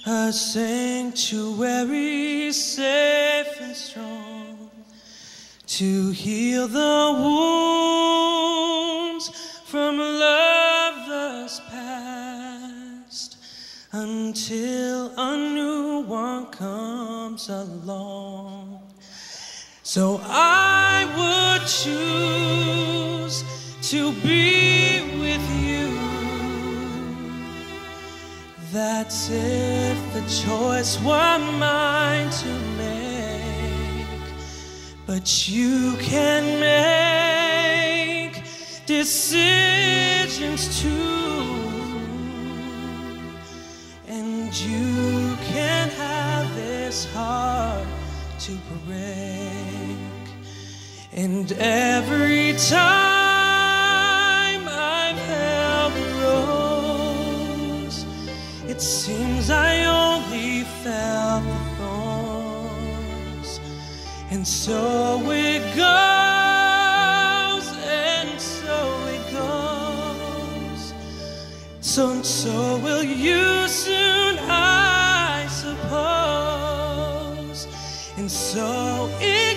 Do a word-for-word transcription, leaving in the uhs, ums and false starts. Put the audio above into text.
a sanctuary safe and strong, to heal the wounds from lovers past, until a new one comes along. So I would choose to be with you. That's if the choice were mine to make. But you can make decisions too, and you can have this heart to break. And every time I've held the rose, it seems I only felt the thorns. And so it goes, and so it goes. So and so will you soon, I suppose. And so it